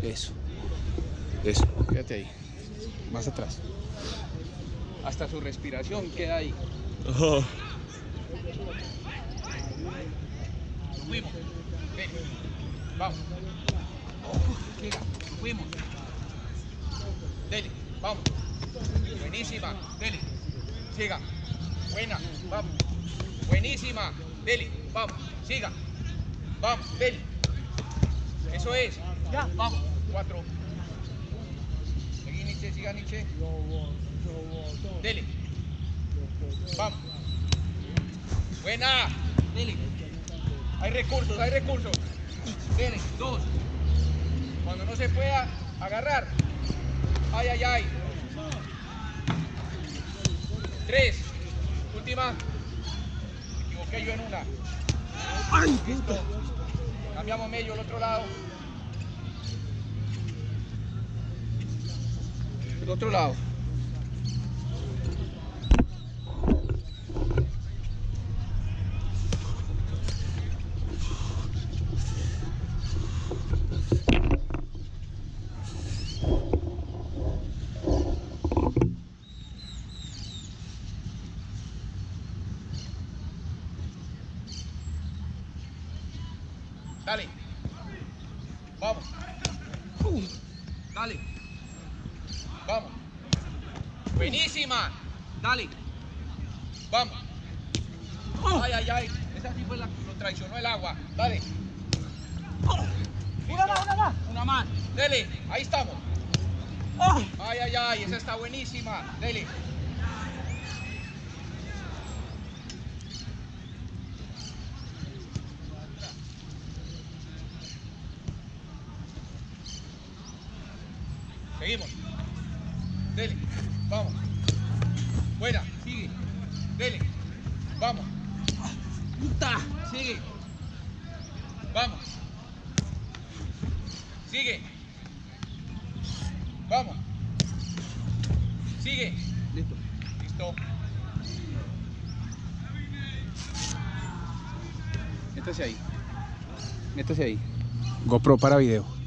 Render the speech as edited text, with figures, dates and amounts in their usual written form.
Eso. Eso. Fíjate ahí. Más atrás. Hasta su respiración queda ahí. Oh. Nos fuimos. Ven. Vamos. Siga. Nos fuimos. Dele. Vamos. Buenísima. Dele. Siga. Buena. Vamos. Buenísima. Dele. Vamos. Siga. Vamos. Dele. Eso es. Ya. Vamos. 4. Seguí, Nietzsche. Siga, Nietzsche. Dele. Vamos. Buena. Dele. Hay recursos, hay recursos. Dele. 2. Cuando no se pueda agarrar. Ay, ay, ay. 3. Última. Me equivoqué yo en una. ¡Ay! Listo. Cambiamos medio al otro lado. El otro lado. Dale. Vamos. Dale. Vamos. Buenísima. Dale. Vamos. Ay, ay, ay. Esa sí fue la que lo traicionó el agua. Dale. Una más, una más. Una más. Dele. Ahí estamos. Ay, ay, ay. Esa está buenísima. Dele. Seguimos. Dele. Vamos. Buena. Sigue. Dele. Vamos. Sigue. Vamos. Sigue. Vamos. Sigue. Listo. Listo. Métase ahí. Métase ahí. GoPro para video.